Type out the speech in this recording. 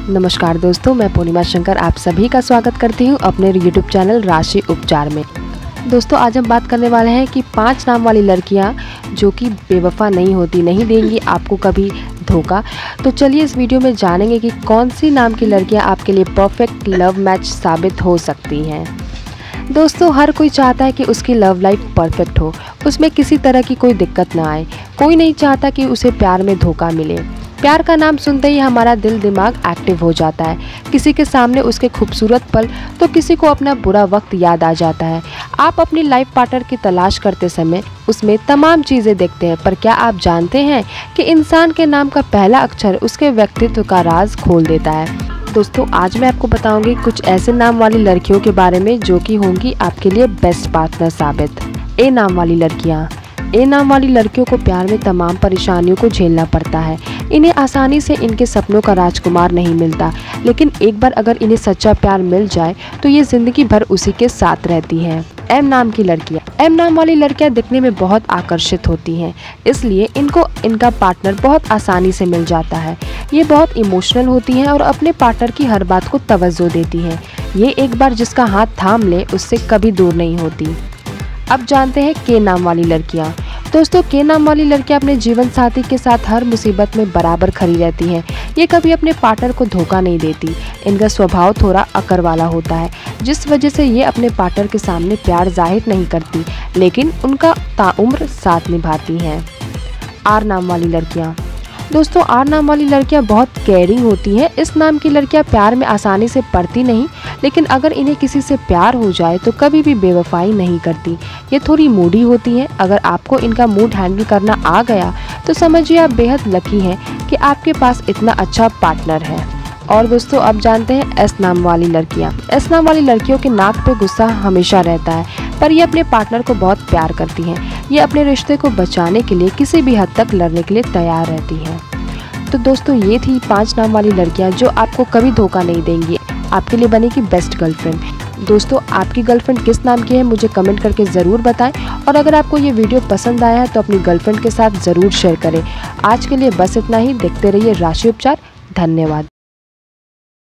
नमस्कार दोस्तों, मैं पूर्णिमा शंकर आप सभी का स्वागत करती हूं अपने यूट्यूब चैनल राशि उपचार में। दोस्तों आज हम बात करने वाले हैं कि 5 नाम वाली लड़कियां जो कि बेवफा नहीं होती, नहीं देंगी आपको कभी धोखा। तो चलिए इस वीडियो में जानेंगे कि कौन सी नाम की लड़कियां आपके लिए परफेक्ट लव मैच साबित हो सकती हैं। दोस्तों हर कोई चाहता है कि उसकी लव लाइफ परफेक्ट हो, उसमें किसी तरह की कोई दिक्कत ना आए। कोई नहीं चाहता कि उसे प्यार में धोखा मिले। प्यार का नाम सुनते ही हमारा दिल दिमाग एक्टिव हो जाता है। किसी के सामने उसके खूबसूरत पल तो किसी को अपना बुरा वक्त याद आ जाता है। आप अपनी लाइफ पार्टनर की तलाश करते समय उसमें तमाम चीज़ें देखते हैं, पर क्या आप जानते हैं कि इंसान के नाम का पहला अक्षर उसके व्यक्तित्व का राज खोल देता है। दोस्तों आज मैं आपको बताऊंगी कुछ ऐसे नाम वाली लड़कियों के बारे में जो कि होंगी आपके लिए बेस्ट पार्टनर साबित। ए नाम वाली लड़कियाँ। ए नाम वाली लड़कियों को प्यार में तमाम परेशानियों को झेलना पड़ता है। इन्हें आसानी से इनके सपनों का राजकुमार नहीं मिलता, लेकिन एक बार अगर इन्हें सच्चा प्यार मिल जाए तो ये जिंदगी भर उसी के साथ रहती हैं। एम नाम की लड़कियाँ। एम नाम वाली लड़कियाँ दिखने में बहुत आकर्षित होती हैं, इसलिए इनको इनका पार्टनर बहुत आसानी से मिल जाता है। ये बहुत इमोशनल होती हैं और अपने पार्टनर की हर बात को तवज्जो देती हैं। ये एक बार जिसका हाथ थाम ले उससे कभी दूर नहीं होती। अब जानते हैं के नाम वाली लड़कियाँ। दोस्तों के नाम वाली लड़कियाँ अपने जीवन साथी के साथ हर मुसीबत में बराबर खड़ी रहती हैं। ये कभी अपने पार्टनर को धोखा नहीं देती। इनका स्वभाव थोड़ा अकड़ वाला होता है, जिस वजह से ये अपने पार्टनर के सामने प्यार जाहिर नहीं करती, लेकिन उनका ताउम्र साथ निभाती हैं। आर नाम वाली लड़कियाँ। दोस्तों आर नाम वाली लड़कियां बहुत केयरिंग होती हैं। इस नाम की लड़कियां प्यार में आसानी से पड़ती नहीं, लेकिन अगर इन्हें किसी से प्यार हो जाए तो कभी भी बेवफाई नहीं करती। ये थोड़ी मूडी होती हैं। अगर आपको इनका मूड हैंडल करना आ गया तो समझिए आप बेहद लकी हैं कि आपके पास इतना अच्छा पार्टनर है। और दोस्तों अब जानते हैं एस नाम वाली लड़कियाँ। एस नाम वाली लड़कियों के नाक पे गुस्सा हमेशा रहता है, पर ये अपने पार्टनर को बहुत प्यार करती हैं। ये अपने रिश्ते को बचाने के लिए किसी भी हद तक लड़ने के लिए तैयार रहती हैं। तो दोस्तों ये थी 5 नाम वाली लड़कियां जो आपको कभी धोखा नहीं देंगी, आपके लिए बनेगी बेस्ट गर्लफ्रेंड। दोस्तों आपकी गर्लफ्रेंड किस नाम की है मुझे कमेंट करके ज़रूर बताएं, और अगर आपको ये वीडियो पसंद आया है तो अपनी गर्लफ्रेंड के साथ ज़रूर शेयर करें। आज के लिए बस इतना ही। देखते रहिए राशि उपचार। धन्यवाद।